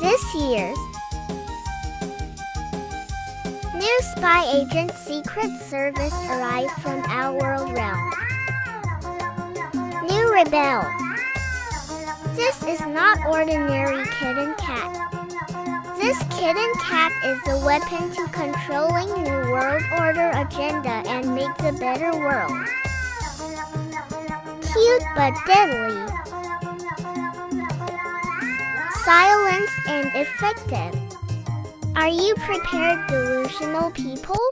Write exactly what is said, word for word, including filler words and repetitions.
This year's new spy agent Secret Service arrived from our world realm. New rebel. This is not ordinary kitten cat. This kitten cat is the weapon to controlling New World Order agenda and make the better world. Cute but deadly. Silent and effective. Are you prepared, delusional people?